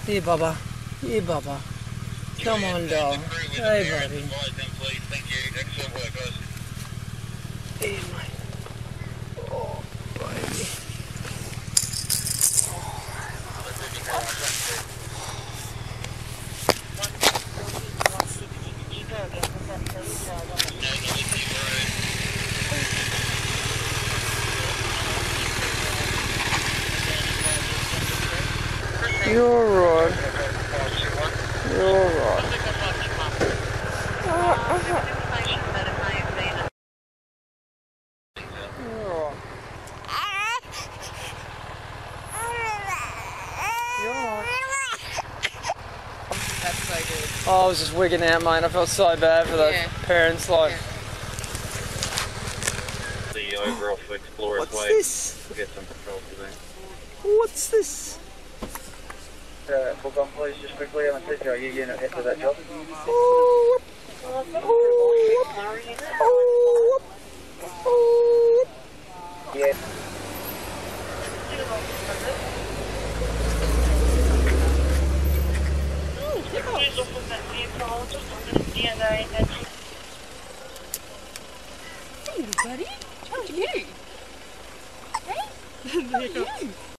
Here, Bubba. Here, Bubba. Come on, doll. Hey, buddy. Thank you. Excellent work, guys. Here, mate. Oh, baby. You're alright. You're alright. That's so good. Oh, I was just wigging out, mate. I felt so bad for those parents, like. The over off Explorer's What's Way. this? We'll get some patrol today. What's this? Book on, please, just quickly. I'm going to take your unit head to that job. Oh, Yeah. Hey, buddy. How are you? Hey? How are you?